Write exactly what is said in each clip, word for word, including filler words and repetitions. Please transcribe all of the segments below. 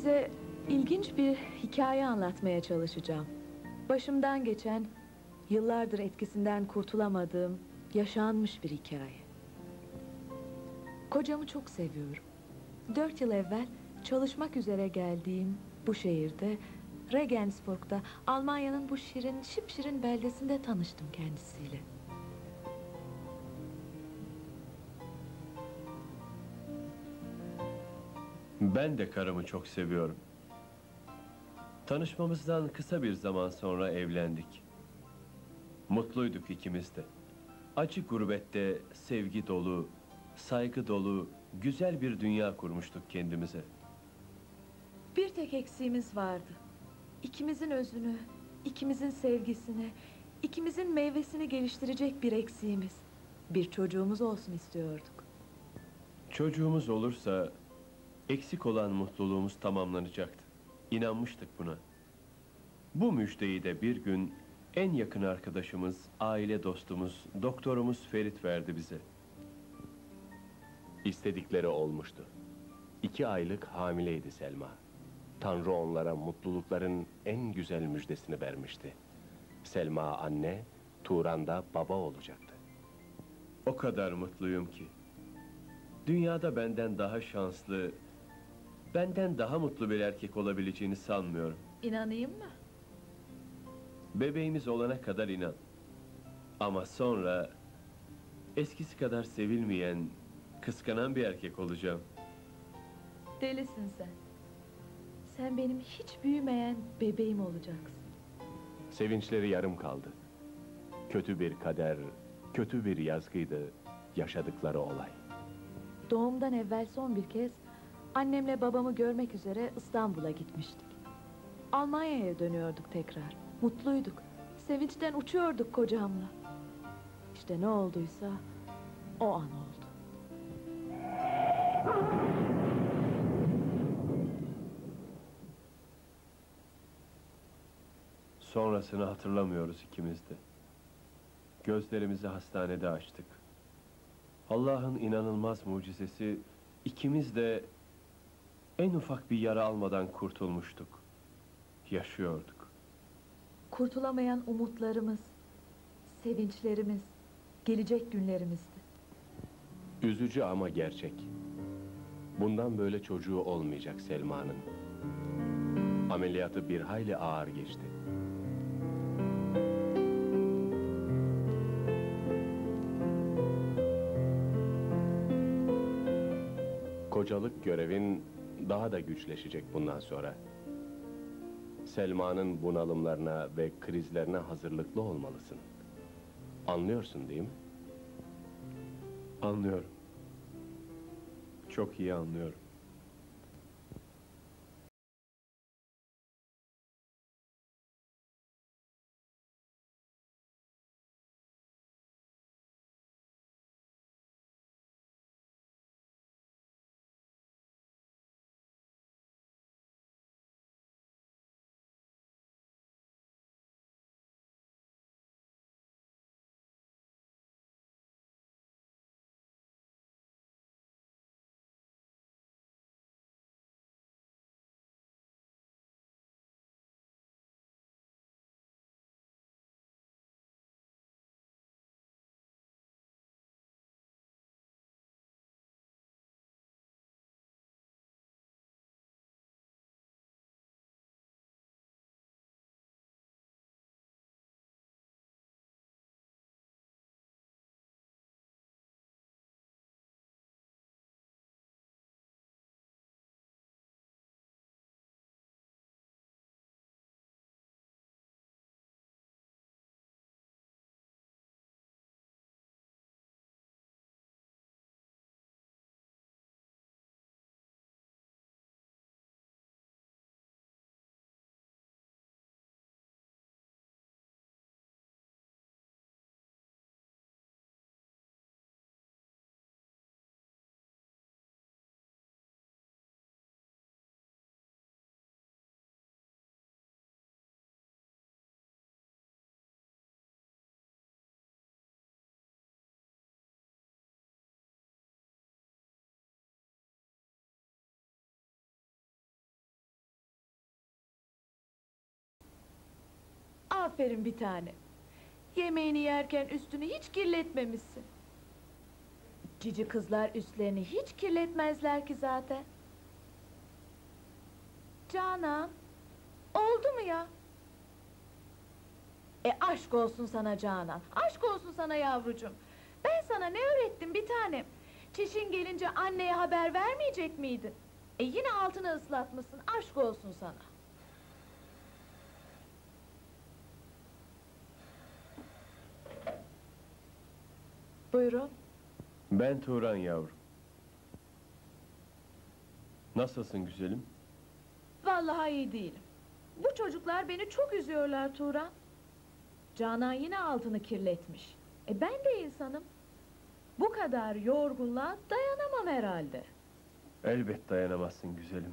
Size ilginç bir hikaye anlatmaya çalışacağım. Başımdan geçen, yıllardır etkisinden kurtulamadığım, yaşanmış bir hikaye. Kocamı çok seviyorum. Dört yıl evvel çalışmak üzere geldiğim bu şehirde, Regensburg'da, Almanya'nın bu şirin, şipşirin beldesinde tanıştım kendisiyle. Ben de karımı çok seviyorum. Tanışmamızdan kısa bir zaman sonra evlendik. Mutluyduk ikimiz de. Acı gurbette sevgi dolu, saygı dolu, güzel bir dünya kurmuştuk kendimize. Bir tek eksiğimiz vardı. İkimizin özünü, ikimizin sevgisini, ikimizin meyvesini geliştirecek bir eksiğimiz. Bir çocuğumuz olsun istiyorduk. Çocuğumuz olursa eksik olan mutluluğumuz tamamlanacaktı. İnanmıştık buna. Bu müjdeyi de bir gün en yakın arkadaşımız, aile dostumuz, doktorumuz Ferit verdi bize. İstedikleri olmuştu. İki aylık hamileydi Selma. Tanrı onlara mutlulukların en güzel müjdesini vermişti. Selma anne, Turan da baba olacaktı. O kadar mutluyum ki. Dünyada benden daha şanslı, benden daha mutlu bir erkek olabileceğini sanmıyorum. İnanayım mı? Bebeğimiz olana kadar inan. Ama sonra eskisi kadar sevilmeyen, kıskanan bir erkek olacağım. Delisin sen. Sen benim hiç büyümeyen bebeğim olacaksın. Sevinçleri yarım kaldı. Kötü bir kader, kötü bir yazgıydı yaşadıkları olay. Doğumdan evvel son bir kez annemle babamı görmek üzere İstanbul'a gitmiştik. Almanya'ya dönüyorduk tekrar. Mutluyduk. Sevinçten uçuyorduk kocamla. İşte ne olduysa o an oldu. Sonrasını hatırlamıyoruz ikimiz de. Gözlerimizi hastanede açtık. Allah'ın inanılmaz mucizesi, ikimiz de en ufak bir yara almadan kurtulmuştuk. Yaşıyorduk. Kurtulamayan umutlarımız, sevinçlerimiz, gelecek günlerimizdi. Üzücü ama gerçek. Bundan böyle çocuğu olmayacak Selma'nın. Ameliyatı bir hayli ağır geçti. Kocalık görevin daha da güçleşecek bundan sonra. Selma'nın bunalımlarına ve krizlerine hazırlıklı olmalısın. Anlıyorsun değil mi? Anlıyorum. Çok iyi anlıyorum. Aferin bir tane. Yemeğini yerken üstünü hiç kirletmemişsin. Cici kızlar üstlerini hiç kirletmezler ki zaten. Canan, oldu mu ya? E aşk olsun sana Canan, aşk olsun sana yavrucuğum. Ben sana ne öğrettim bir tanem? Çişin gelince anneye haber vermeyecek miydin? E yine altını ıslatmışsın, aşk olsun sana. Buyurun. Ben Turan yavrum. Nasılsın güzelim? Vallahi iyi değilim. Bu çocuklar beni çok üzüyorlar Turan. Canan yine altını kirletmiş. E ben de insanım. Bu kadar yorgunluğa dayanamam herhalde. Elbet dayanamazsın güzelim.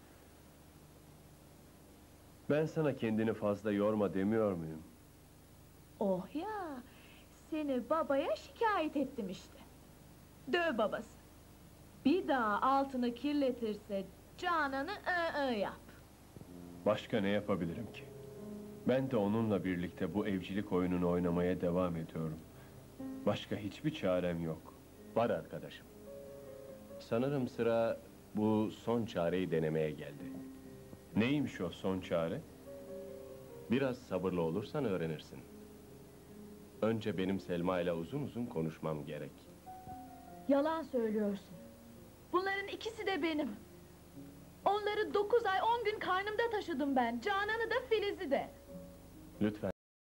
Ben sana kendini fazla yorma demiyor muyum? Oh ya, seni babaya şikayet ettim işte. Döv babası. Bir daha altını kirletirse Canan'ı ı ı yap. Başka ne yapabilirim ki? Ben de onunla birlikte bu evcilik oyununu oynamaya devam ediyorum. Başka hiçbir çarem yok. Var arkadaşım. Sanırım sıra bu son çareyi denemeye geldi. Neymiş o son çare? Biraz sabırlı olursan öğrenirsin. Önce benim Selma ile uzun uzun konuşmam gerek. Yalan söylüyorsun. Bunların ikisi de benim. Onları dokuz ay on gün karnımda taşıdım ben. Canan'ı da Filiz'i de. Lütfen.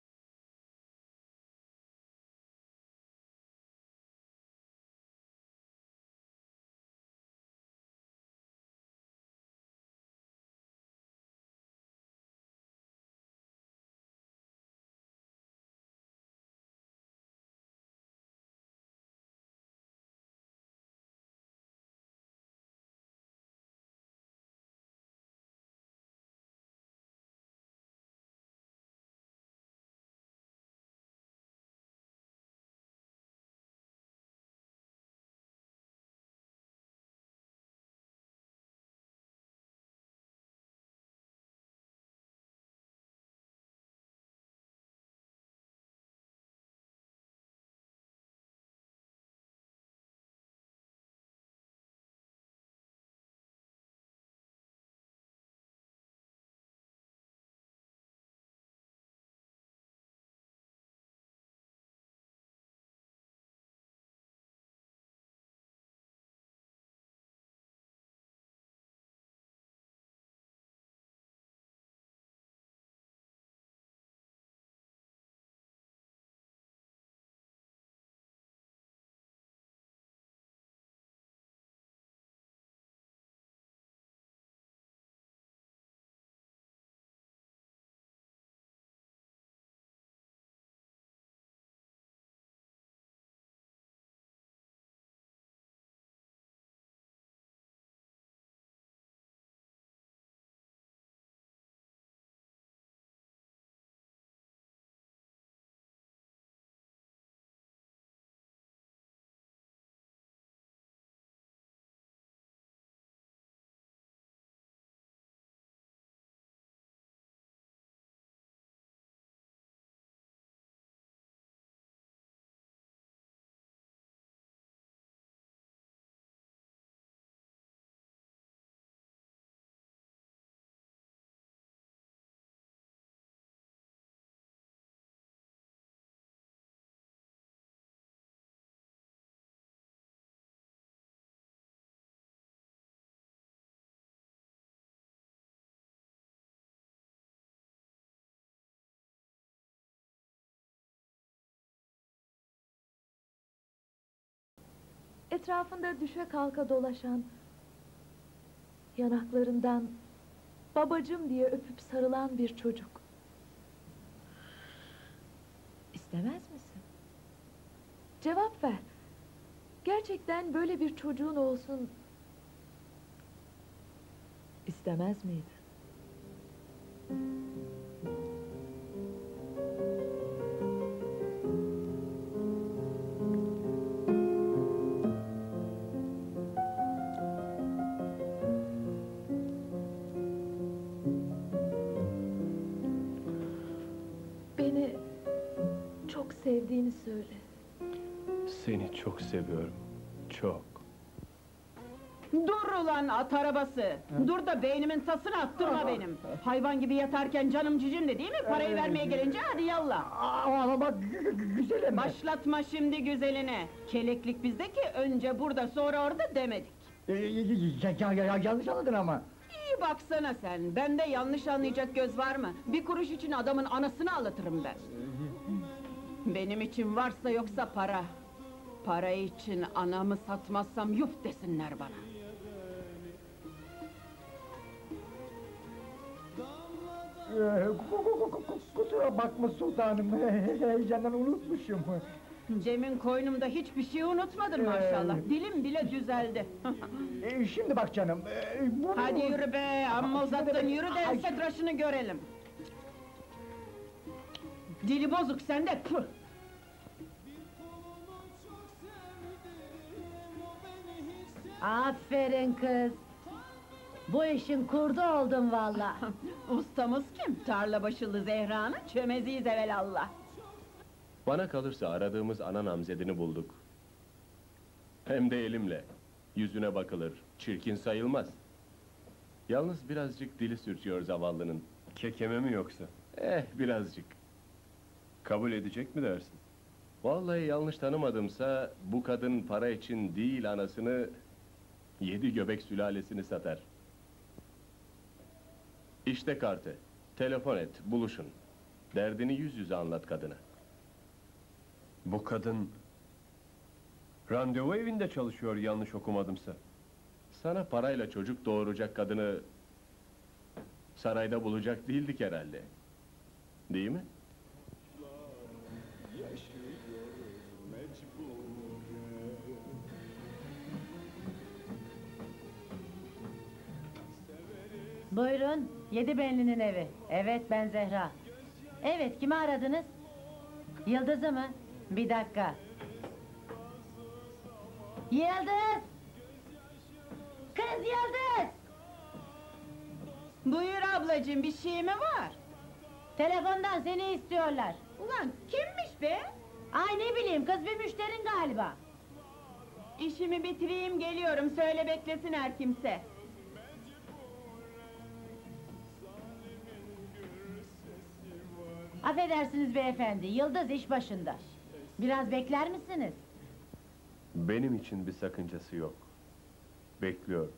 Etrafında düşe kalka dolaşan, yanaklarından babacım diye öpüp sarılan bir çocuk. İstemez misin? Cevap ver. Gerçekten böyle bir çocuğun olsun istemez miydin? sevdiğini söyle. Seni çok seviyorum. Çok. Dur ulan at arabası! Dur da beynimin tasını attırma benim! Hayvan gibi yatarken canım cicimdi değil mi? Parayı vermeye gelince hadi yallah! Ama bak gü- gü- güzelim. Başlatma şimdi güzeline! Keleklik bizde ki önce burada sonra orada demedik! Ee, ya, ya, ya, ya, yanlış anladın ama. İyi baksana sen, bende yanlış anlayacak göz var mı? Bir kuruş için adamın anasını ağlatırım ben! Benim için varsa yoksa para! Para için anamı satmazsam yuf desinler bana! Ee, ku- ku- ku- ku- Kusura bakma sultanım, heyecandan unutmuşum. Cem'in koynumda hiçbir şey unutmadın maşallah, dilim bile düzeldi! Ee, Şimdi bak canım, ee, bu... Hadi yürü be, amma uzattın, yürü de Ay. ensek tıraşını görelim! Dili bozuk sende, püh! Aferin kız. Bu işin kurdu oldun valla. Ustamız kim? Tarla başılı Zehra'nın çömeziyiz evelallah! Bana kalırsa aradığımız ana namzedini bulduk. Hem de elimle. Yüzüne bakılır, çirkin sayılmaz. Yalnız birazcık dili sürtüyor zavallının. Kekeme mi yoksa? Eh, birazcık. Kabul edecek mi dersin? Vallahi yanlış tanımadımsa, bu kadın para için değil anasını, yedi göbek sülalesini satar. İşte kartı. Telefon et, buluşun. Derdini yüz yüze anlat kadına. Bu kadın... Randevu evinde çalışıyor yanlış okumadımsa. Sana parayla çocuk doğuracak kadını... sarayda bulacak değildik herhalde. Değil mi? Buyurun, Yedi Benli'nin evi. Evet, ben Zehra. Evet, kimi aradınız? Yıldız'ı mı? Bir dakika. Yıldız! Kız Yıldız! Buyur ablacığım, bir şey mi var? Telefondan seni istiyorlar. Ulan kimmiş be? Ay ne bileyim, kız bir müşterin galiba. İşimi bitireyim geliyorum, söyle beklesin her kimse. Affedersiniz beyefendi, Yıldız iş başında. Biraz bekler misiniz? Benim için bir sakıncası yok. Bekliyorum.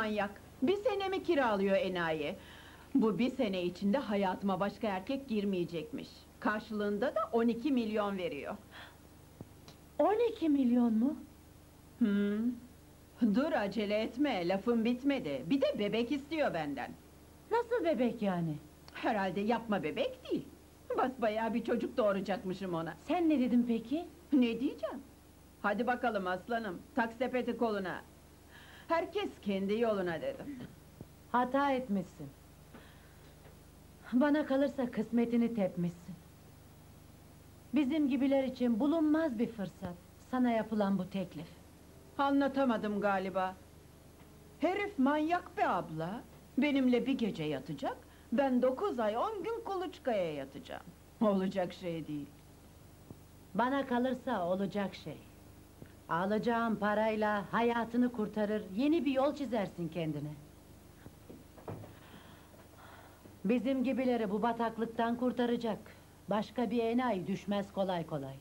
manyak. Bir sene mi kiralıyor enayi? Bu bir sene içinde hayatıma başka erkek girmeyecekmiş. Karşılığında da on iki milyon veriyor. on iki milyon mu? Hmm. Dur acele etme, lafım bitmedi. Bir de bebek istiyor benden. Nasıl bebek yani? Herhalde yapma bebek değil. Basbayağı bir çocuk doğuracakmışım ona. Sen ne dedin peki? Ne diyeceğim? Hadi bakalım aslanım, tak sepeti koluna. Herkes kendi yoluna dedim. Hata etmişsin. Bana kalırsa kısmetini tepmişsin. Bizim gibiler için bulunmaz bir fırsat. Sana yapılan bu teklif. Anlatamadım galiba. Herif manyak be abla. Benimle bir gece yatacak, ben dokuz ay on gün kuluçkaya yatacağım. Olacak şey değil. Bana kalırsa olacak şey. Alacağın parayla hayatını kurtarır, yeni bir yol çizersin kendine. Bizim gibileri bu bataklıktan kurtaracak. Başka bir enayi düşmez kolay kolay.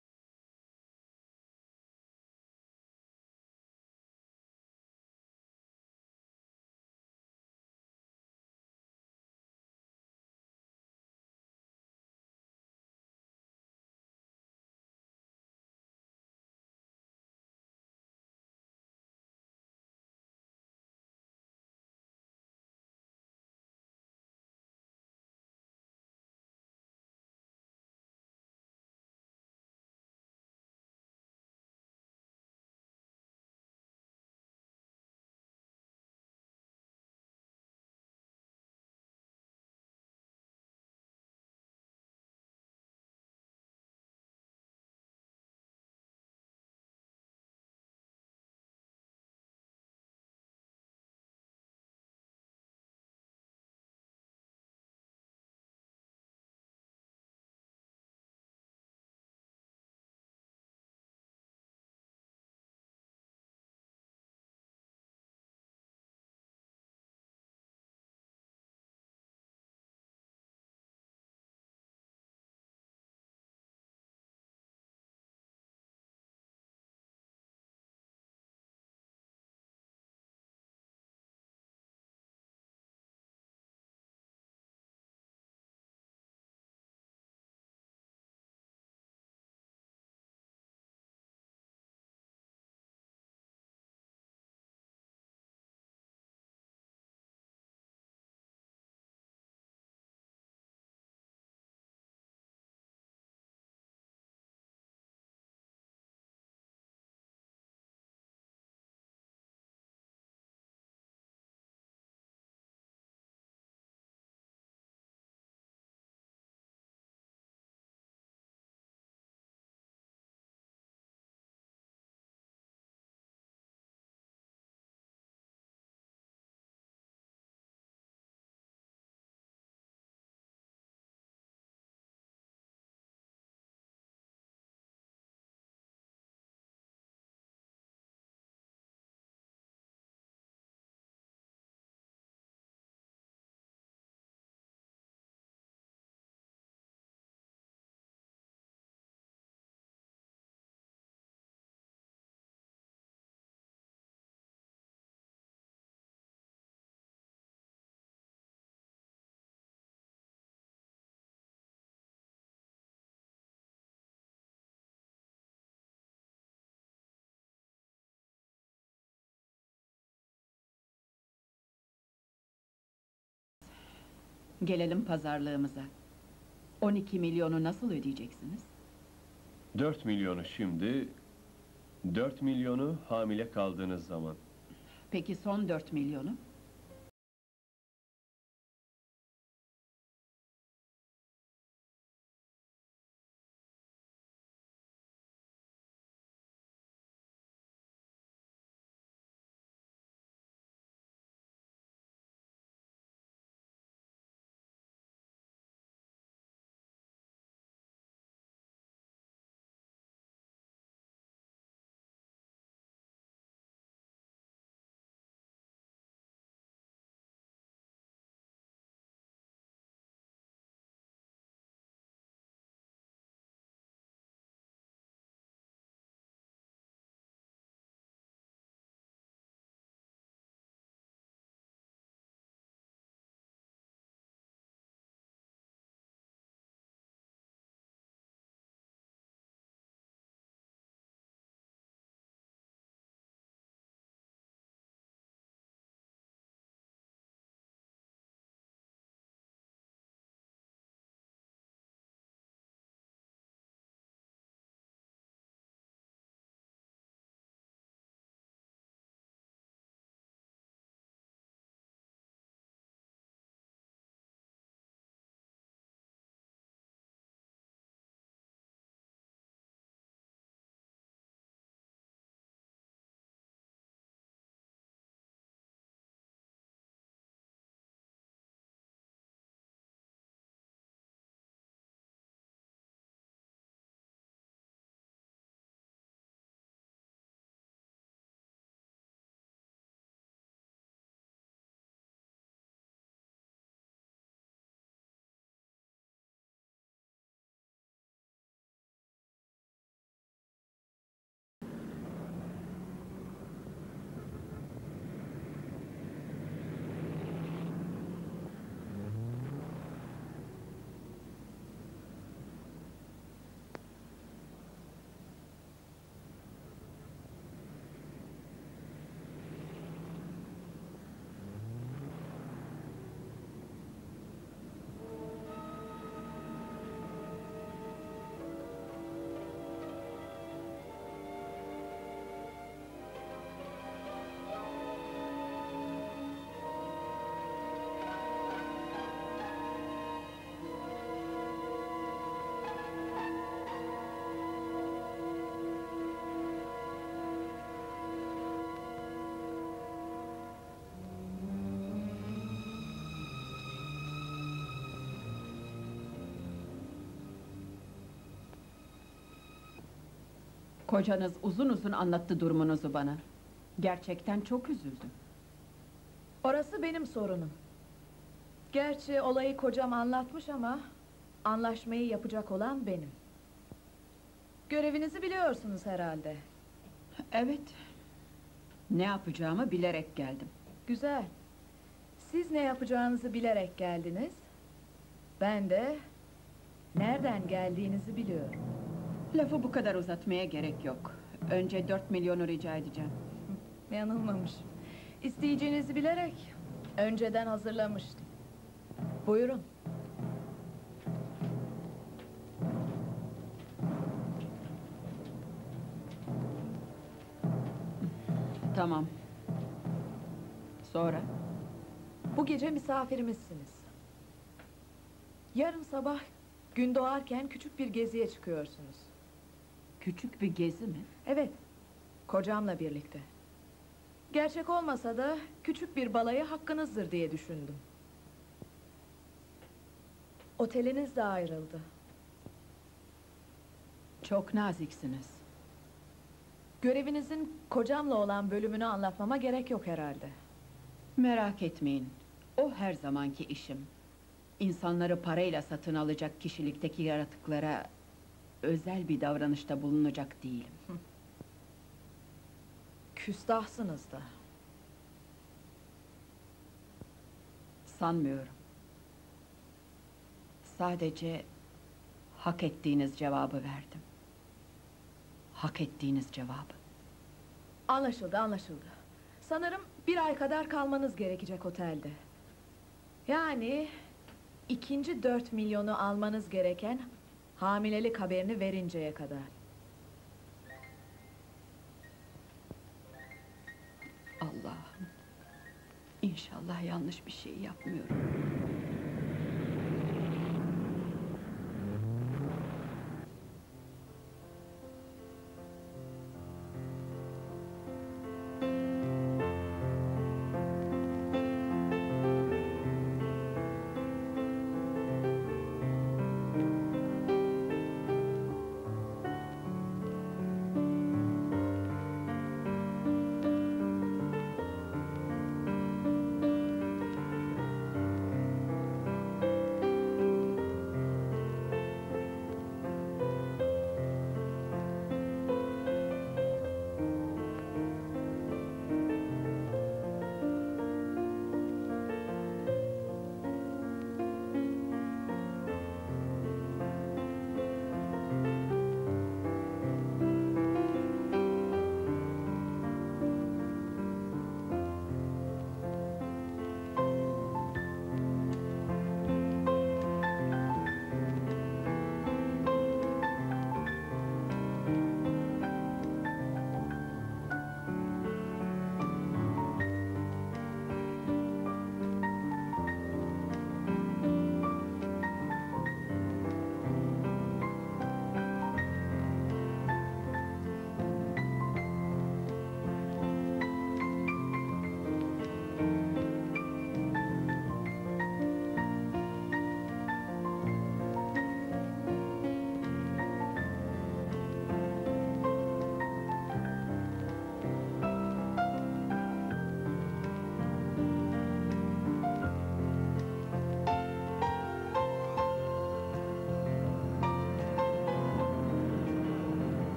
Gelelim pazarlığımıza. on iki milyonu nasıl ödeyeceksiniz? Dört milyonu şimdi, dört milyonu hamile kaldığınız zaman. Peki son dört milyonu? Kocanız uzun uzun anlattı durumunuzu bana. Gerçekten çok üzüldüm. Orası benim sorunum. Gerçi olayı kocam anlatmış ama anlaşmayı yapacak olan benim. Görevinizi biliyorsunuz herhalde. Evet. Ne yapacağımı bilerek geldim. Güzel. Siz ne yapacağınızı bilerek geldiniz. Ben de nereden geldiğinizi biliyorum. Lafı bu kadar uzatmaya gerek yok. Önce dört milyonu rica edeceğim. Yanılmamış. İsteyeceğinizi bilerek önceden hazırlamıştım. Buyurun. Tamam. Sonra? Bu gece misafirimizsiniz. Yarın sabah gün doğarken küçük bir geziye çıkıyorsunuz. Küçük bir gezi mi? Evet, kocamla birlikte. Gerçek olmasa da küçük bir balayı hakkınızdır diye düşündüm. Oteliniz de ayrıldı. Çok naziksiniz. Görevinizin kocamla olan bölümünü anlatmama gerek yok herhalde. Merak etmeyin. O her zamanki işim. İnsanları parayla satın alacak kişilikteki yaratıklara özel bir davranışta bulunacak değilim. Küstahsınız da. Sanmıyorum. Sadece hak ettiğiniz cevabı verdim. Hak ettiğiniz cevabı. Anlaşıldı, anlaşıldı. Sanırım bir ay kadar kalmanız gerekecek otelde. Yani ikinci dört milyonu almanız gereken hamilelik haberini verinceye kadar. Allah'ım. İnşallah yanlış bir şey yapmıyorum.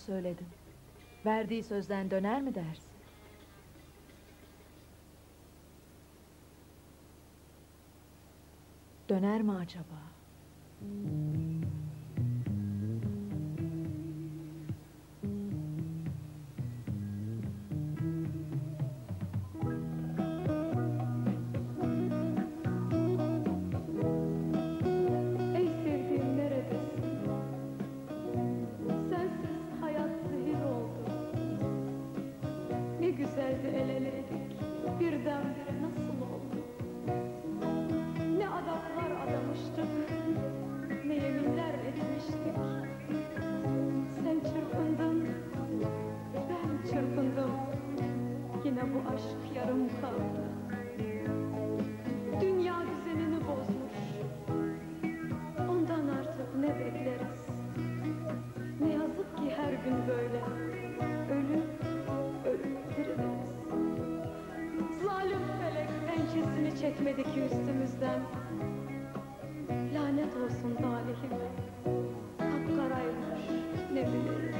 söyledin. Verdiği sözden döner mi dersin? Döner mi acaba? Ey sevdiğim neredesin? Sensiz hayat zehir oldu. Ne güzeldi el eleydik, birdenbire nasıl oldu? Ne adaklar adamıştık, ne yeminler etmiştik. Sen çırpındın, ben çırpındım. Yine bu aşk yarım kaldı. Dünya düzenini bozmuş. Ondan artık ne bekleriz? Ne yazık ki her gün böyle. Ölüp, ölüp diriliriz. Zalim felek pençesini çekmedi ki üstümüzden. Lanet olsun talihime. Kapkaraymış, ne biliriz?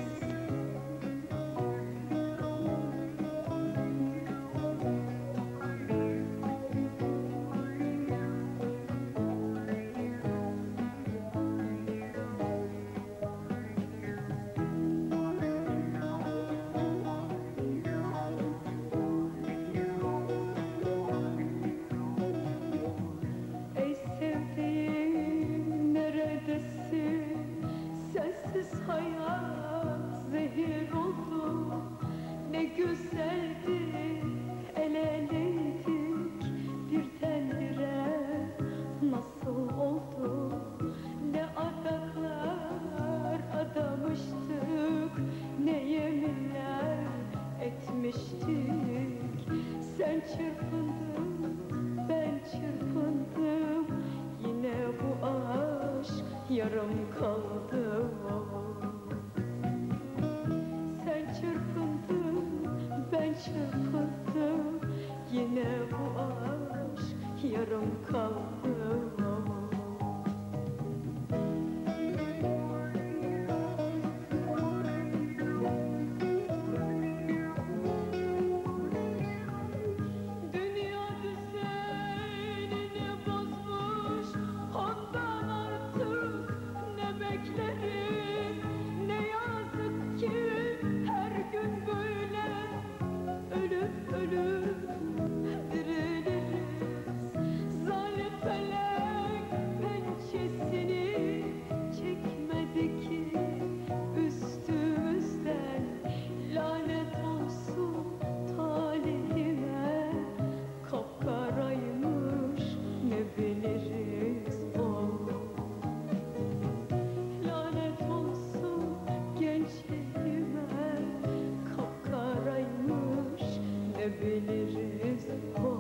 Ey sevdiğim neredesin? Sensiz hayat zehir oldu. Ne güzeldi el eleydik, birdenbire nasıl oldu? Ne adaklar adamıştık, ne yeminler etmiştik. Sen çırpındın, ben çırpındım. Yine bu aşk yarım kaldı. Sen çırpındın, ben çırpındım. Yine bu aşk yarım kaldı. Dünya düzenini bozmuş, ondan artık ne bekleriz? Ne yazık ki her gün böyle ölüp ölüp diriliriz. Zalim felek pençesini çekmedi ki üstümüzden. Lanet olsun talihime, kapkaraymış ne biliriz o. Lanet olsun gençliğime, kapkaraymış ne biliriz o.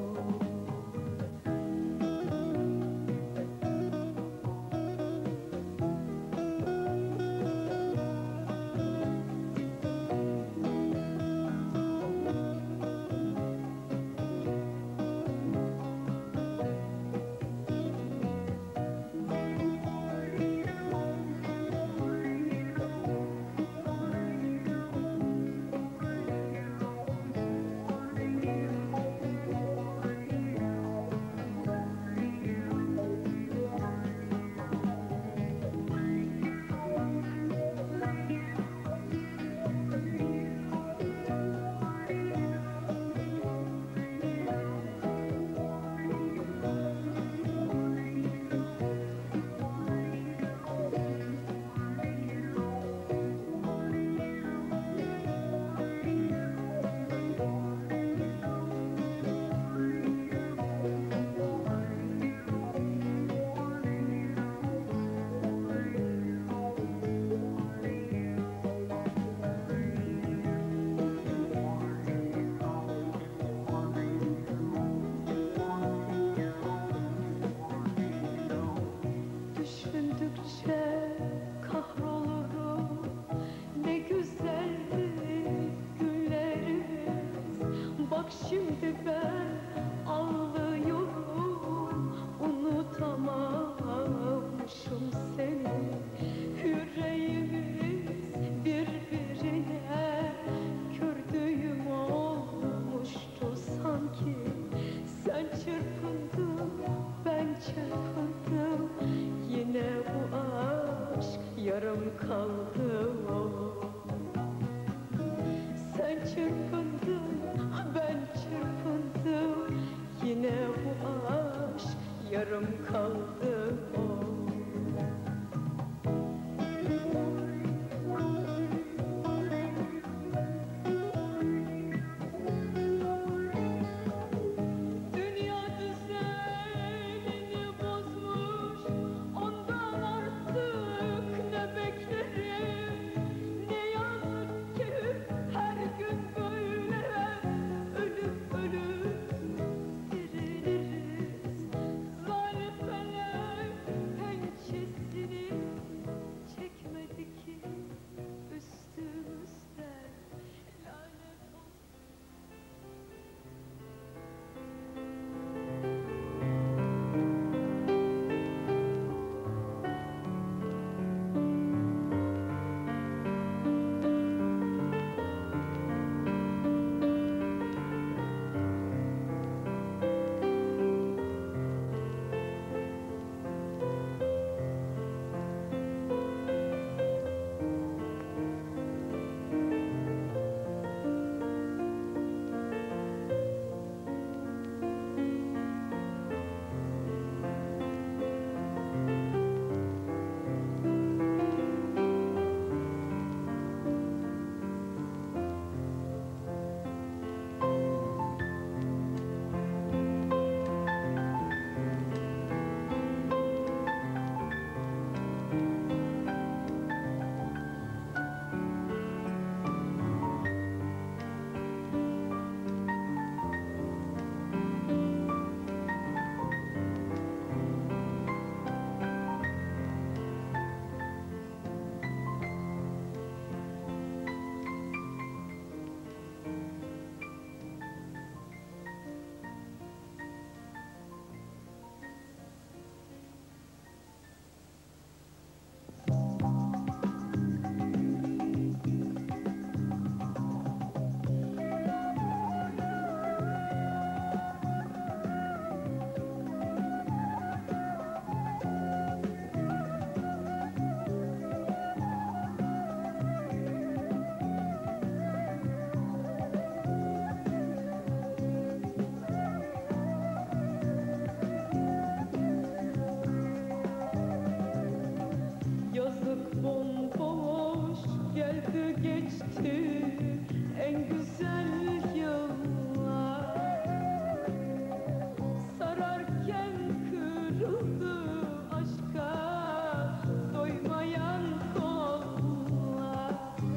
Düşündükçe kahrolurum. Ne güzeldi günlerimiz. Bak şimdi ben ağlıyorum. Unutamamışım seni. Yüreğimiz birbirine yarım kaldı o. Sen çırpındın, ben çırpındım, yine bu aşk yarım kaldı o. Dünya düzenini bozmuş, ondan artık ne beklerim? Ne yazık ki her gün böyle ölüp ölüp diriliriz. Zalim felek pençesini çekmedi ki üstümüzden, lanet olsun. Yazık bomboş geldi geçti en güzel yıllar. Sararken kırıldı aşka doymayan kollar.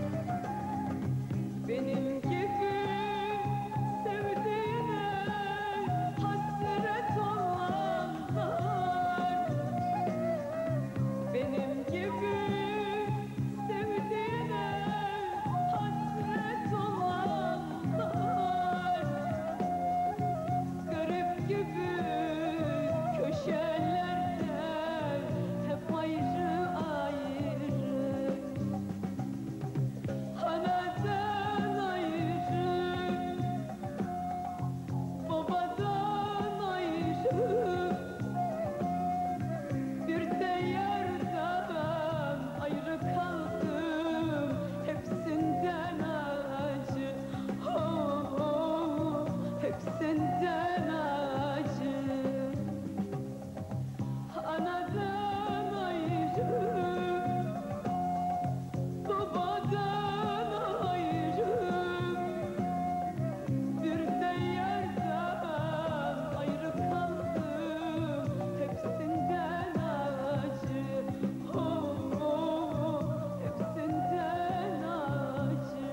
Benim gibi sevdiğine hasret olanlar, benim gibi sevdiğine hasret olanlar, garip gibi köşelerde hep ayrı ayrı, anadan ayrı, babadan ayrı, bir de yerden ayrı kaldım, hepsinden acı, oh, oh, hepsinden acı. Anadan ayrı, babadan ayrı, bir de yerden ayrı kaldım, hepsinden acı, oh, oh, hepsinden acı.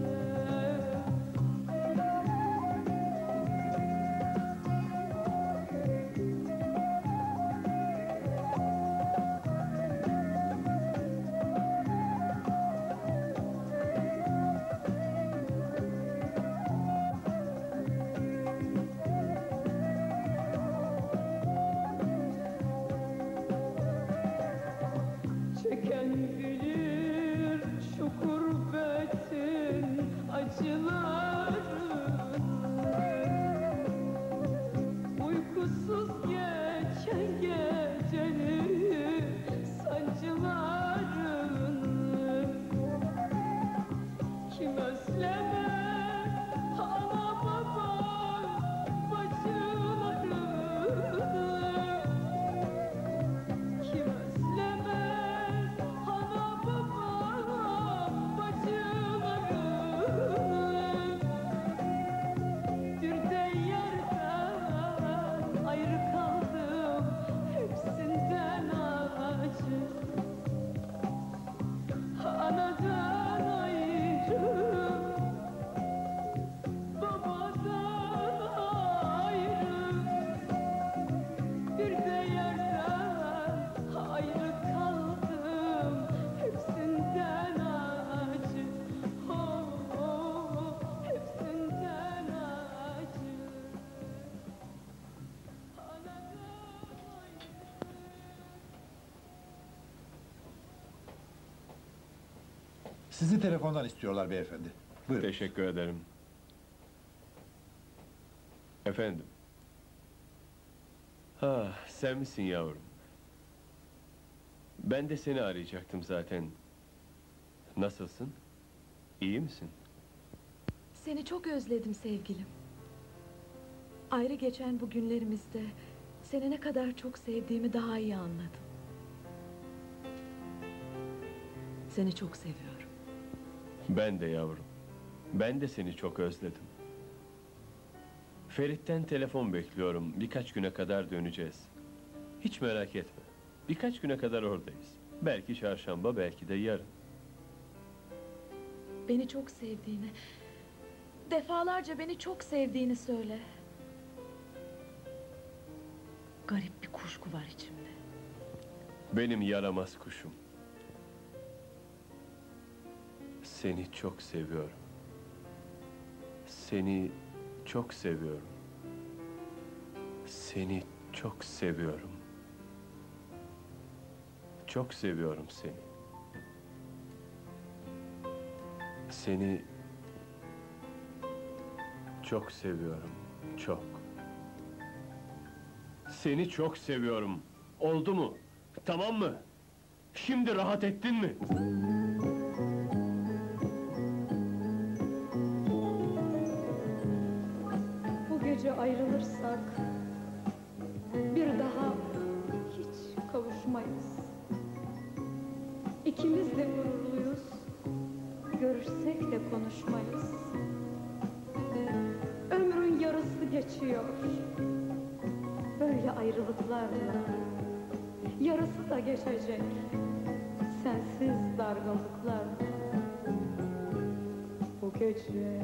Çeken bilir şu gurbetin acılarını, uykusuz geçen gecenin sancılarını. Sizi telefondan istiyorlar beyefendi. Buyurun. Teşekkür ederim. Efendim? Ha, sen misin yavrum? Ben de seni arayacaktım zaten. Nasılsın? İyi misin? Seni çok özledim sevgilim. Ayrı geçen bu günlerimizde seni ne kadar çok sevdiğimi daha iyi anladım. Seni çok seviyorum. Ben de yavrum. Ben de seni çok özledim. Ferit'ten telefon bekliyorum. Birkaç güne kadar döneceğiz. Hiç merak etme. Birkaç güne kadar oradayız. Belki çarşamba, belki de yarın. Beni çok sevdiğini, defalarca beni çok sevdiğini söyle. Garip bir kuşku var içimde. Benim yaramaz kuşum. Seni çok seviyorum. Seni çok seviyorum. Seni çok seviyorum. Çok seviyorum seni. Seni çok seviyorum, çok. Seni çok seviyorum. Oldu mu? Tamam mı? Şimdi rahat ettin mi? Bu gece ayrılırsak bir daha hiç kavuşmayız. İkimiz de gururluyuz. Görüşsek de konuşmayız. Ömrün yarısı geçiyor. Böyle ayrılıklarla. Yarısı da geçecek. Sensiz dargınlıklarla. Bu gece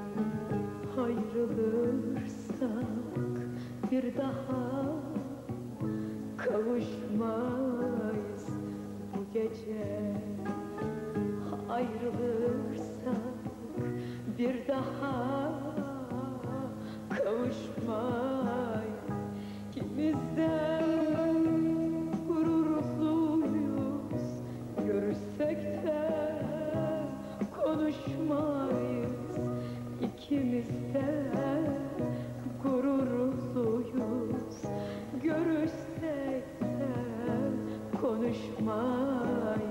ayrılırsak bir daha kavuşmayız. Bu gece ayrılırsak bir daha kavuşmayız. İkimiz de gururluyuz. Görüşsek de konuşmayız. İkimiz de gururluyuz. Görüşsek de konuşmayız.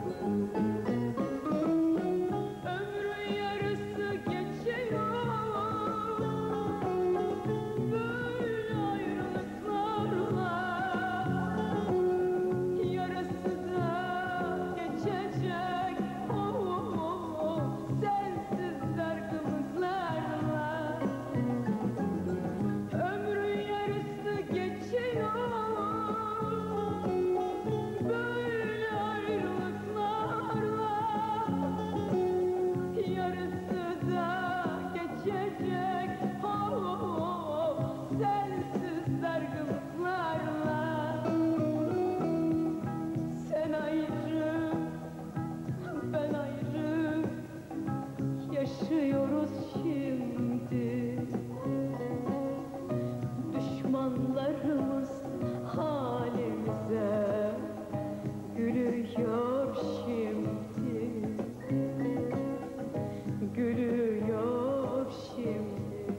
Ömrün yarısı geçiyor. Böyle ayrılıklarla. Yarısı da geçecek. Oh, oh, oh. Sensiz dargınlıklarla. Ömrün yarısı geçiyor. Böyle ayrılıklarla. Yarısı da geçecek. Oh, oh, oh. Sensiz dargınlıklarla. Sen ayrı, ben ayrı. Yaşıyoruz şimdi. Düşmanlarımız halimize gülüyor şimdi. Gülüyor şimdi.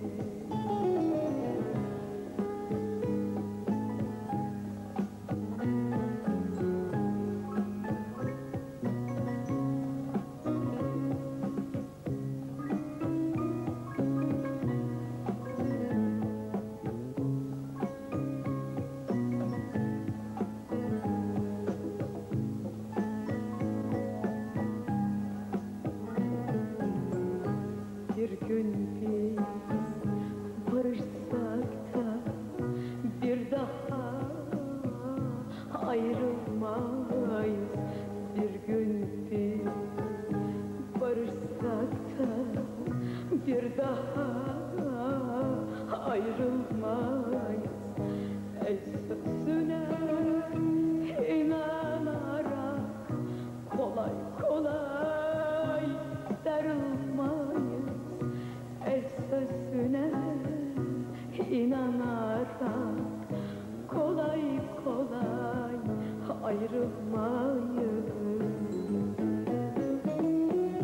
Bir gün biz barışsak da bir daha ayrılmayız. Bir gün biz barışsak da bir daha ayrılmayız. El sözüne inanarak kolay kolay darılmayız. El sözüne inanarak kolay kolay ayrılmayız.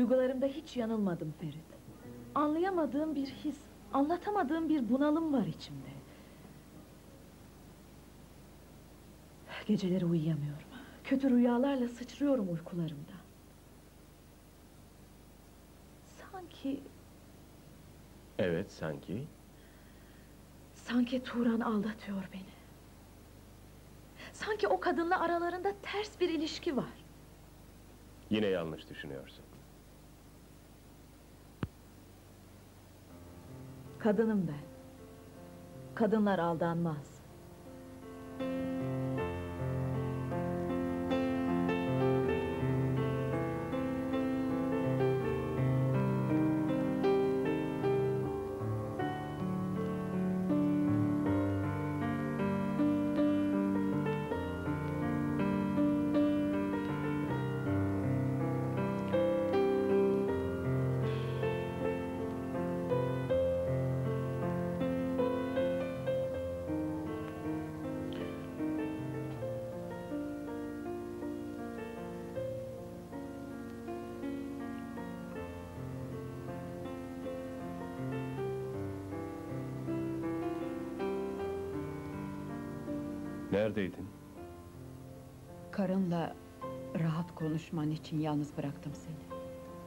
Duygularımda hiç yanılmadım Ferit. Anlayamadığım bir his, anlatamadığım bir bunalım var içimde. Geceleri uyuyamıyorum. Kötü rüyalarla sıçrıyorum uykularımda. Sanki, Evet, sanki. sanki Turan aldatıyor beni. Sanki o kadınla aralarında ters bir ilişki var. Yine yanlış düşünüyorsun. Kadınım ben. Kadınlar aldanmaz. Neredeydin? Karınla rahat konuşman için yalnız bıraktım seni.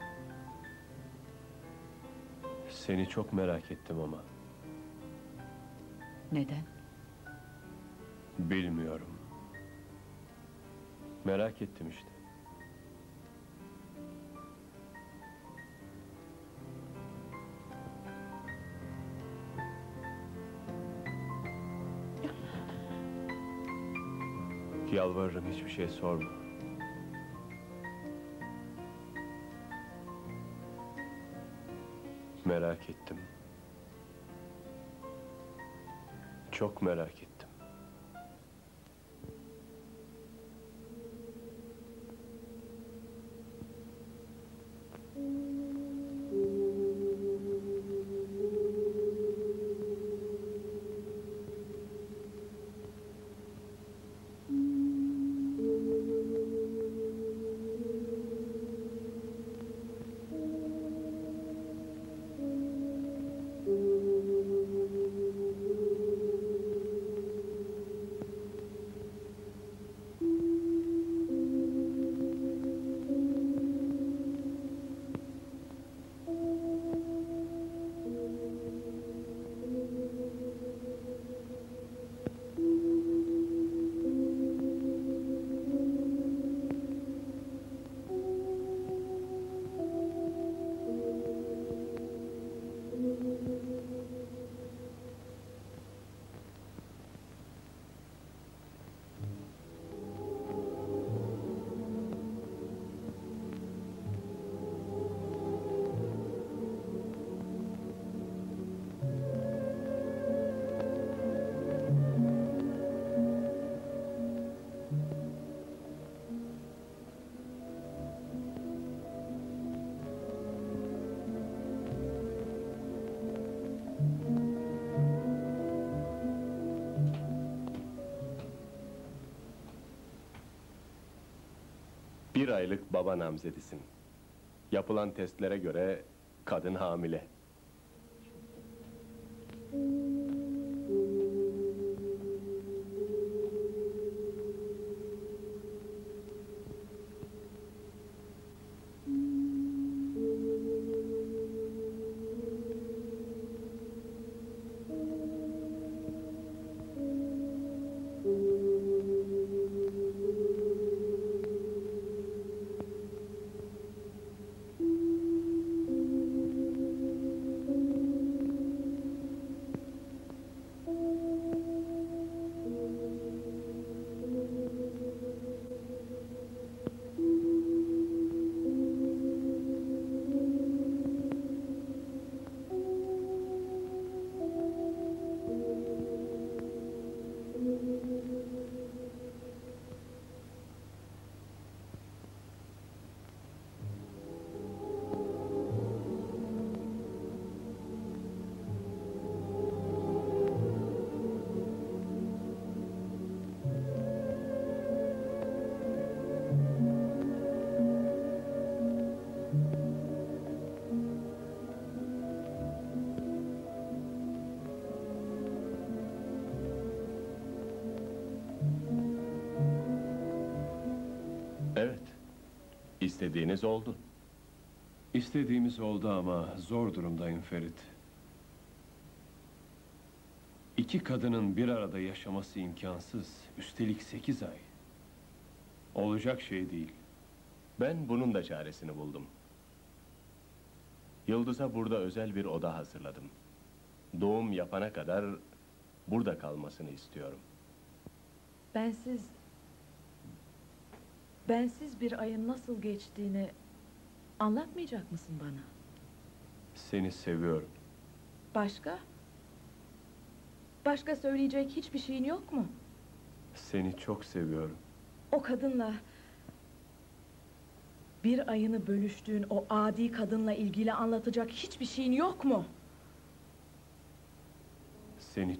Seni çok merak ettim ama. Neden? Bilmiyorum. Merak ettim işte. Yalvarırım, hiçbir şey sorma. Merak ettim. Çok merak ettim. Bir aylık baba namzedisin. Yapılan testlere göre kadın hamile. İstediğiniz oldu. İstediğimiz oldu ama zor durumdayım Ferit. İki kadının bir arada yaşaması imkansız. Üstelik sekiz ay. Olacak şey değil. Ben bunun da çaresini buldum. Yıldız'a burada özel bir oda hazırladım. Doğum yapana kadar burada kalmasını istiyorum. Bensiz... Bensiz bir ayın nasıl geçtiğini anlatmayacak mısın bana? Seni seviyorum. Başka? Başka söyleyecek hiçbir şeyin yok mu? Seni çok seviyorum. O kadınla... Bir ayını bölüştüğün o adi kadınla ilgili anlatacak hiçbir şeyin yok mu? Seni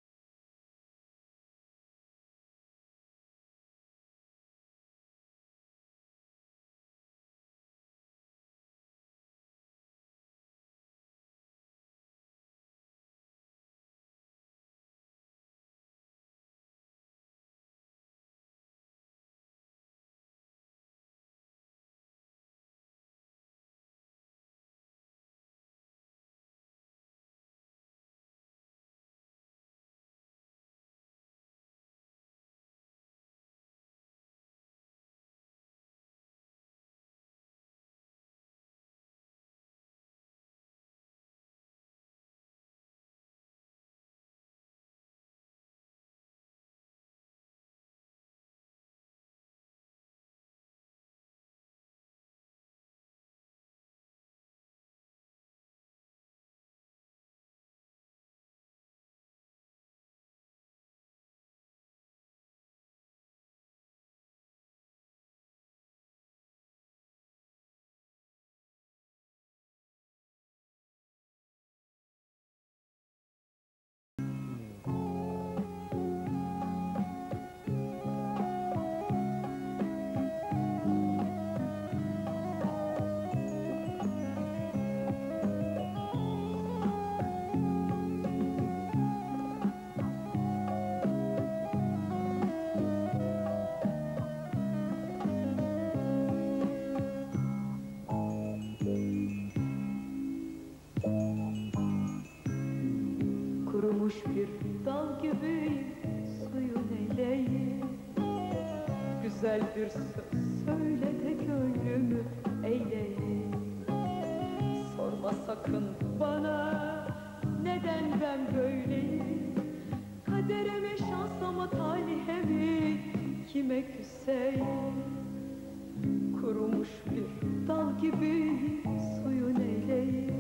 Kurumuş bir dal gibi suyun eyleyim. Güzel bir söz söyle de gönlümü eyleyim. Sorma sakın bana neden ben böyleyim. Kadere mi şansa mı talihe mi kime küseyim. Kurumuş bir dal gibi suyun eyleyim.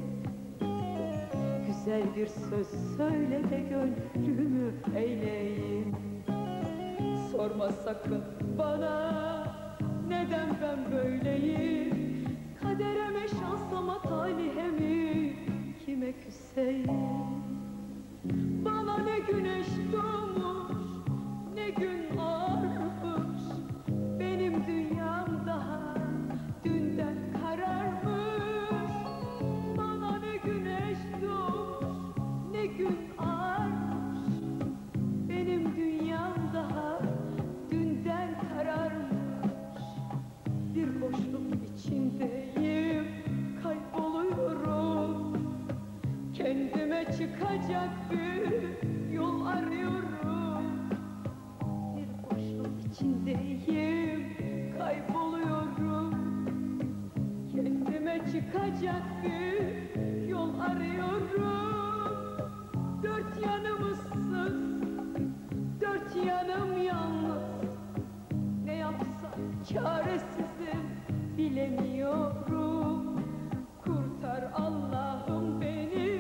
Güzel bir söz söyle de gönlümü eyleyim. Sorma sakın bana neden ben böyleyim. Kadere mi şansa mı talihe mi kime küseyim. Bana ne güneş doğmuş ne gün ağarmış. Benim dünyam daha dünden kararmış. Bana ne güneş doğmuş ne gün ağarmış. Benim dünyam daha dünden kararmış. Bir boşluk içindeyim, kayboluyorum. Kendime çıkacak bir yol arıyorum. Bir boşluk içindeyim, kayboluyorum. Kendime çıkacak bir yol arıyorum. Dört yanım ıssız, dört yanım yalnız. Ne yapsam çaresizim, bilemiyorum. Kurtar Allah'ım beni,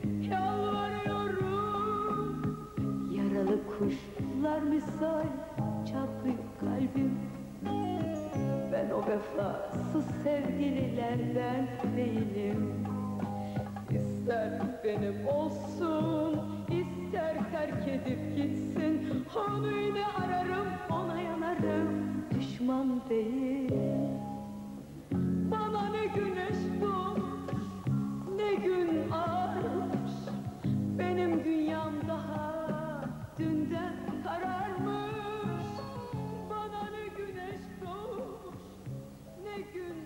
yalvarıyorum. Yaralı kuşlar misal çarpıyor kalbim. Ben o vefasız sevgililerden değilim. İster benim olsun, ister terk edip gitsin. Onu yine ararım, ona yanarım, düşman değil. Bana ne güneş doğmuş, ne gün ağarmış. Benim dünyam daha dünden kararmış. Bana ne güneş doğmuş, ne gün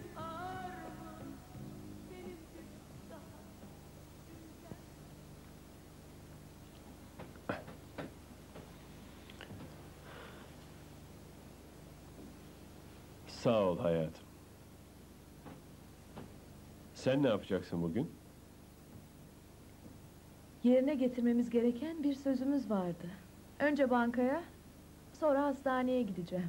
Sağ ol hayatım. Sen ne yapacaksın bugün? Yerine getirmemiz gereken bir sözümüz vardı. Önce bankaya, sonra hastaneye gideceğim.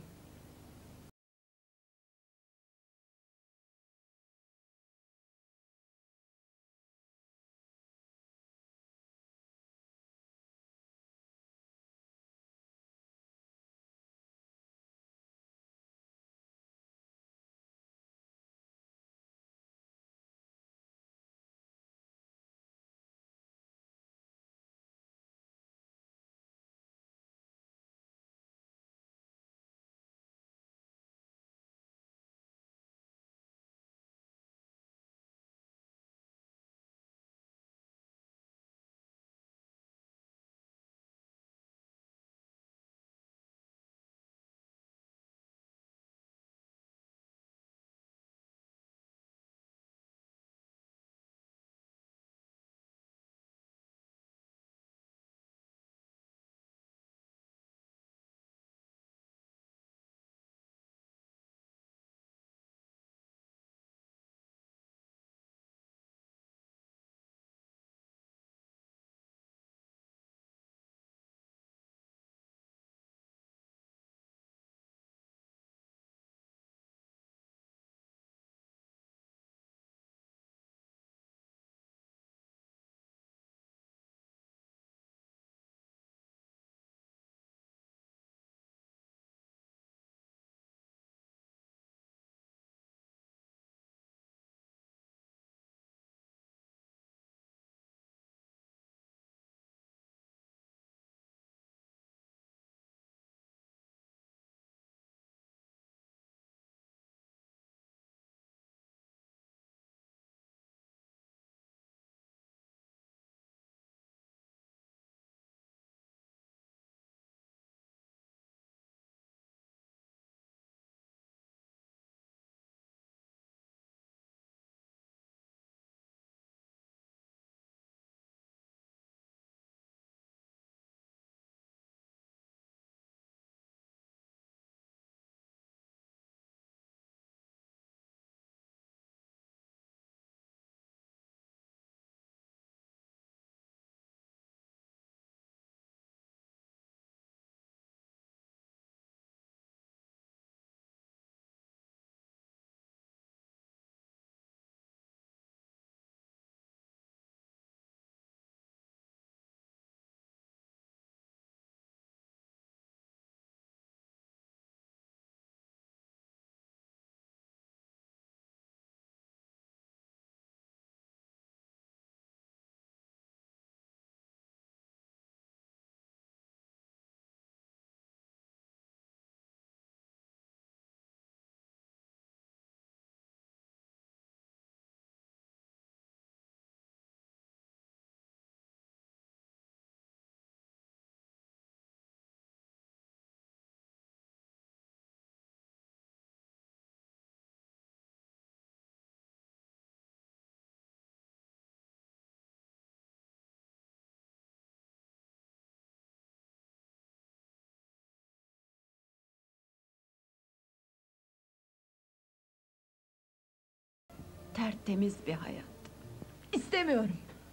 Tertemiz bir hayat. İstemiyorum.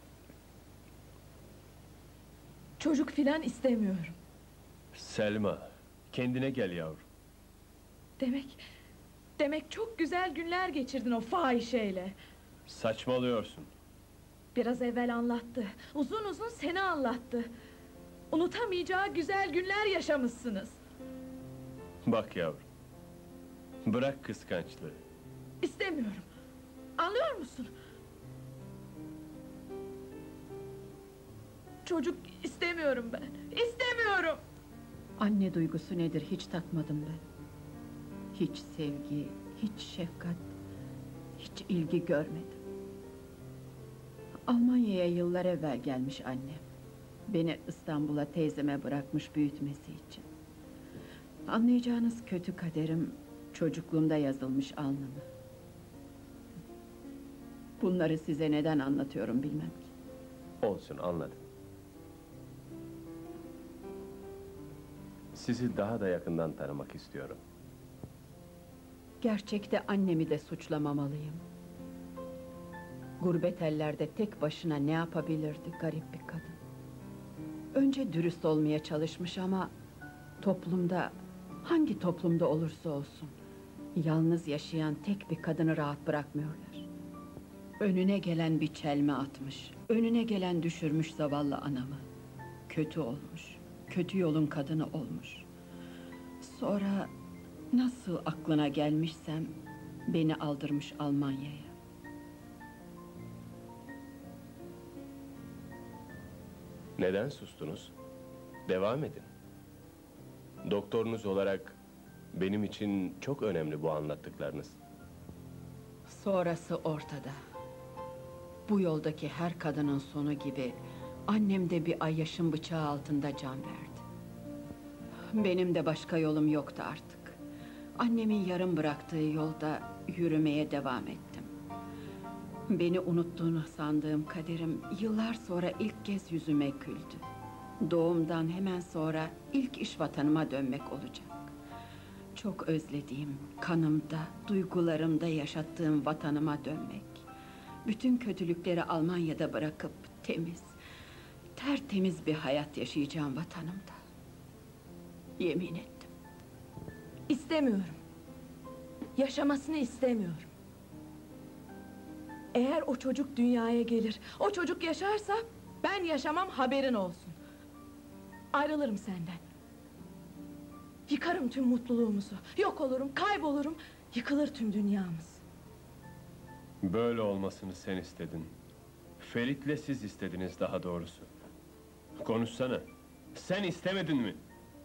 Çocuk filan istemiyorum. Selma, kendine gel yavrum. Demek... Demek çok güzel günler geçirdin o fahişeyle. Saçmalıyorsun. Biraz evvel anlattı. Uzun uzun seni anlattı. Unutamayacağı güzel günler yaşamışsınız. Bak yavrum. Bırak kıskançlığı. İstemiyorum. Anlıyor musun? Çocuk istemiyorum ben. İstemiyorum. Anne duygusu nedir hiç tatmadım ben. Hiç sevgi, hiç şefkat, hiç ilgi görmedim. Almanya'ya yıllar evvel gelmiş annem. Beni İstanbul'a teyzeme bırakmış büyütmesi için. Anlayacağınız kötü kaderim çocukluğumda yazılmış alnıma. Bunları size neden anlatıyorum bilmem ki. Olsun, anladım. Sizi daha da yakından tanımak istiyorum. Gerçekte annemi de suçlamamalıyım. Gurbet ellerde tek başına ne yapabilirdi garip bir kadın. Önce dürüst olmaya çalışmış ama toplumda, hangi toplumda olursa olsun, yalnız yaşayan tek bir kadını rahat bırakmıyorlar. Önüne gelen bir çelme atmış, önüne gelen düşürmüş zavallı anamı. Kötü olmuş, kötü yolun kadını olmuş. Sonra nasıl aklına gelmişsem beni aldırmış Almanya'ya. Neden sustunuz? Devam edin. Doktorunuz olarak benim için çok önemli bu anlattıklarınız. Sonrası ortada. Bu yoldaki her kadının sonu gibi annem de bir ayyaşın bıçağı altında can verdi. Benim de başka yolum yoktu artık. Annemin yarım bıraktığı yolda yürümeye devam ettim. Beni unuttuğunu sandığım kaderim yıllar sonra ilk kez yüzüme güldü. Doğumdan hemen sonra ilk iş vatanıma dönmek olacak. Çok özlediğim, kanımda, duygularımda yaşattığım vatanıma dönmek. Bütün kötülükleri Almanya'da bırakıp temiz, tertemiz bir hayat yaşayacağım vatanımda. Yemin ettim. İstemiyorum. Yaşamasını istemiyorum. Eğer o çocuk dünyaya gelir, o çocuk yaşarsa ben yaşamam, haberin olsun. Ayrılırım senden. Yıkarım tüm mutluluğumuzu. Yok olurum, kaybolurum, yıkılır tüm dünyamız. Böyle olmasını sen istedin. Ferit'le siz istediniz daha doğrusu. Konuşsana. Sen istemedin mi?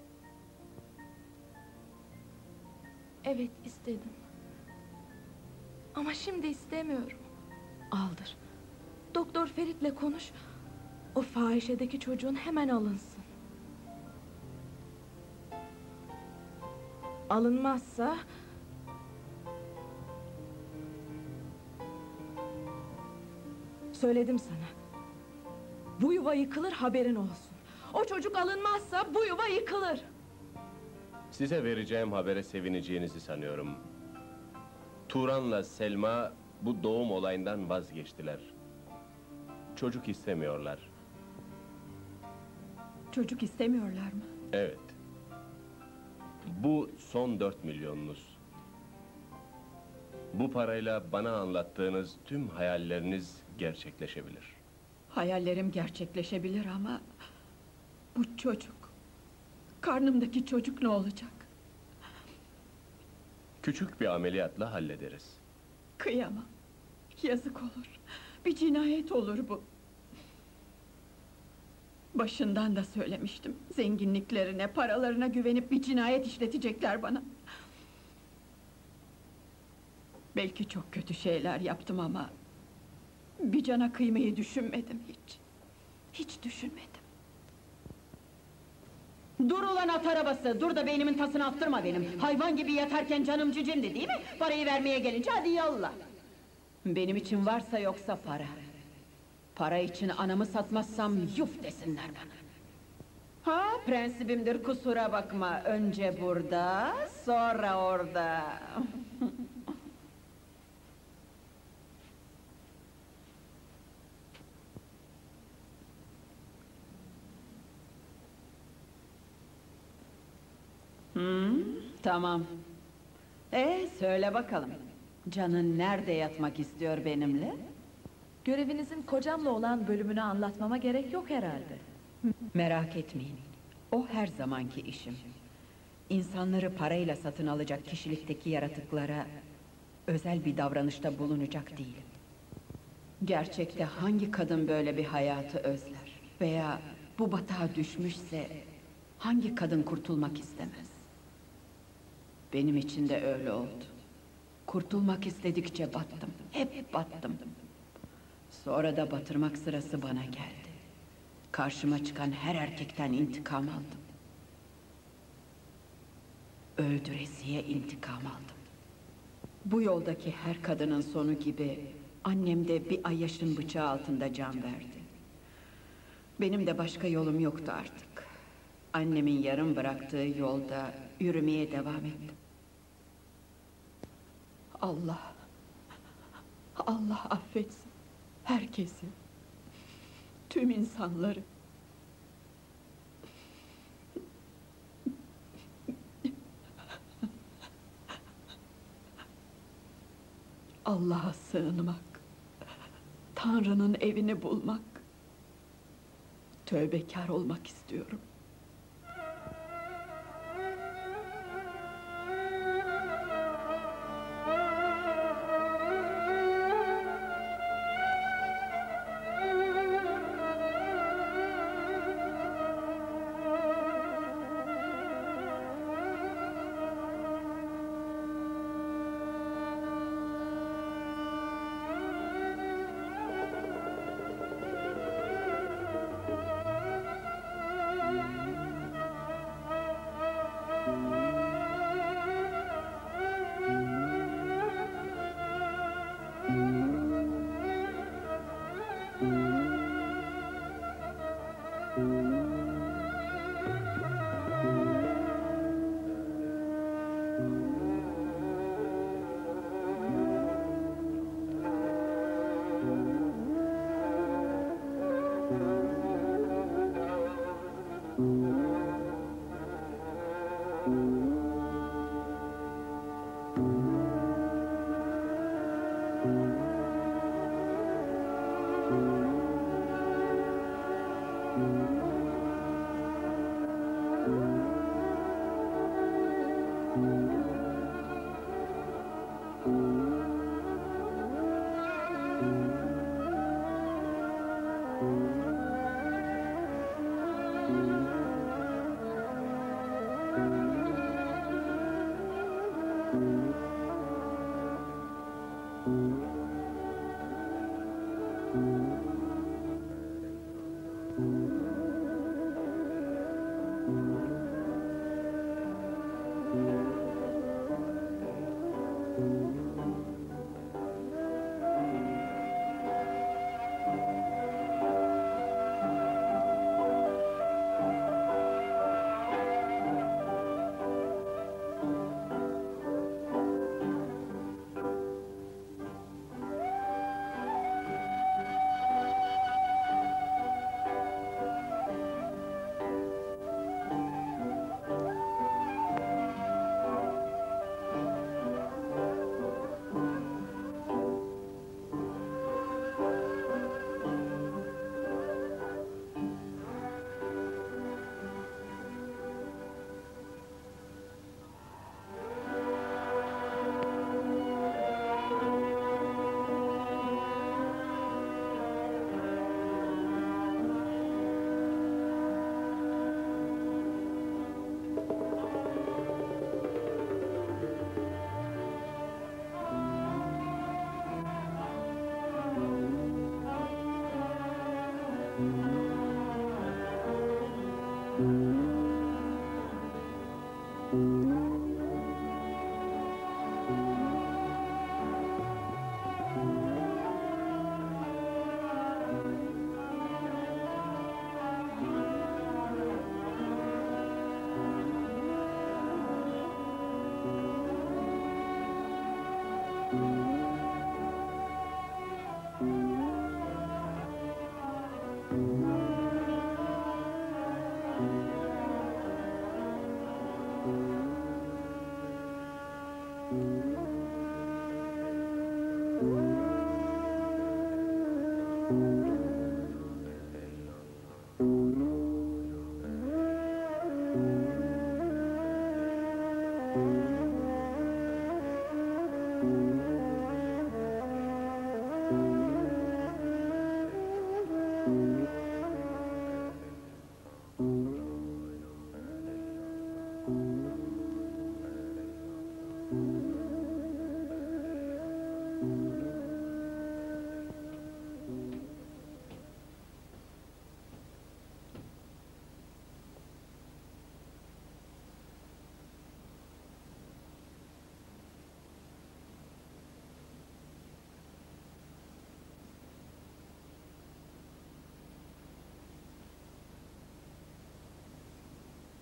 Evet, istedim. Ama şimdi istemiyorum. Aldır. Doktor Ferit'le konuş. O fahişedeki çocuğun hemen alınsın. Alınmazsa... Söyledim sana. Bu yuva yıkılır, haberin olsun. O çocuk alınmazsa bu yuva yıkılır. Size vereceğim habere sevineceğinizi sanıyorum. Turan'la Selma bu doğum olayından vazgeçtiler. Çocuk istemiyorlar. Çocuk istemiyorlar mı? Evet. Bu son dört milyonunuz. Bu parayla bana anlattığınız tüm hayalleriniz gerçekleşebilir. Hayallerim gerçekleşebilir ama... bu çocuk... karnımdaki çocuk ne olacak? Küçük bir ameliyatla hallederiz. Kıyamam. Yazık olur. Bir cinayet olur bu. Başından da söylemiştim. Zenginliklerine, paralarına güvenip bir cinayet işletecekler bana. Belki çok kötü şeyler yaptım ama... bir cana kıymayı düşünmedim hiç. Hiç düşünmedim. Dur ulan at arabası, dur da beynimin tasını attırma benim. Hayvan gibi yatarken canım cicimdi değil mi? Parayı vermeye gelince hadi yallah. Benim için varsa yoksa para. Para için anamı satmazsam yuf desinler bana. Ha, prensibimdir, kusura bakma. Önce burada, sonra orada. Hmm, tamam. Ee, söyle bakalım. Canın nerede yatmak istiyor benimle? Görevinizin kocamla olan bölümünü anlatmama gerek yok herhalde. Merak etmeyin. O her zamanki işim. İnsanları parayla satın alacak kişilikteki yaratıklara... özel bir davranışta bulunacak değilim. Gerçekte hangi kadın böyle bir hayatı özler? Veya bu batağa düşmüşse... hangi kadın kurtulmak istemez? Benim için de öyle oldu. Kurtulmak istedikçe battım. Hep battım. Sonra da batırmak sırası bana geldi. Karşıma çıkan her erkekten intikam aldım. Öldüresiye intikam aldım. Bu yoldaki her kadının sonu gibi... annem de bir ayyaşın bıçağı altında can verdi. Benim de başka yolum yoktu artık. Annemin yarım bıraktığı yolda yürümeye devam ettim. Allah, Allah affetsin herkesi, tüm insanları. Allah'a sığınmak, Tanrı'nın evini bulmak, tövbekar olmak istiyorum.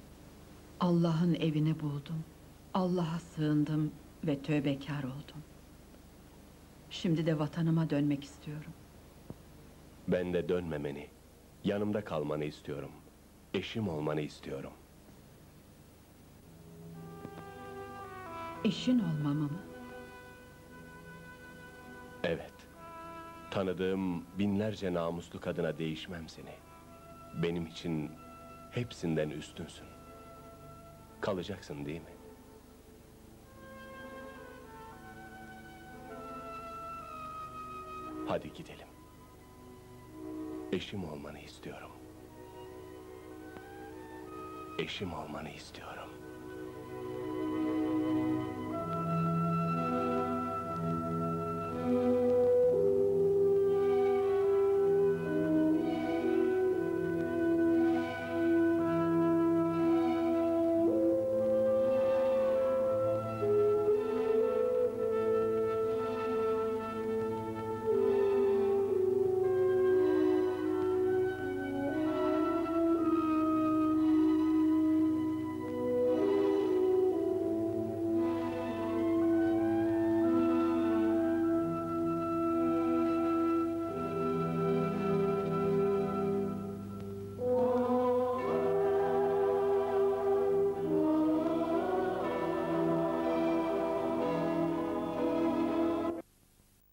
Allah'ın evini buldum. Allah'a sığındım ve tövbekar oldum. Şimdi de vatanıma dönmek istiyorum. Ben de dönmemeni, yanımda kalmanı istiyorum. Eşim olmanı istiyorum. Eşin olmamı mı? Evet. Tanıdığım binlerce namuslu kadına değişmem seni. Benim için hepsinden üstünsün. Kalacaksın değil mi? Hadi gidelim. Eşim olmanı istiyorum. Eşim olmanı istiyorum.